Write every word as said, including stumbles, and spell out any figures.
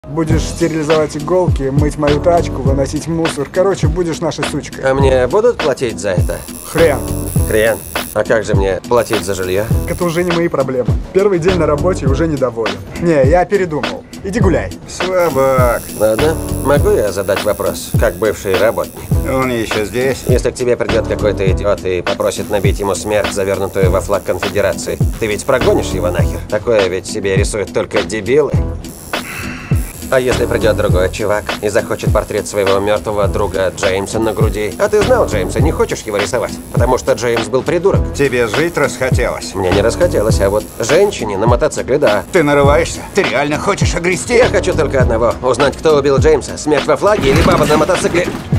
Будешь стерилизовать иголки, мыть мою тачку, выносить мусор. Короче, будешь нашей сучкой. А мне будут платить за это? Хрен. Хрен. А как же мне платить за жилье? Это уже не мои проблемы. Первый день на работе уже недоволен. Не, я передумал. Иди гуляй. Слабак. Ладно. Могу я задать вопрос, как бывший работник? Он еще здесь? Если к тебе придет какой-то идиот и попросит набить ему смерть, завернутую во флаг конфедерации, ты ведь прогонишь его нахер? Такое ведь себе рисуют только дебилы. А если придет другой чувак и захочет портрет своего мертвого друга Джеймса на груди? А ты знал Джеймса, не хочешь его рисовать? Потому что Джеймс был придурок. Тебе жить расхотелось? Мне не расхотелось, а вот женщине на мотоцикле, да. Ты нарываешься? Ты реально хочешь огрести? Я хочу только одного. Узнать, кто убил Джеймса. Смерть во флаге или баба на мотоцикле.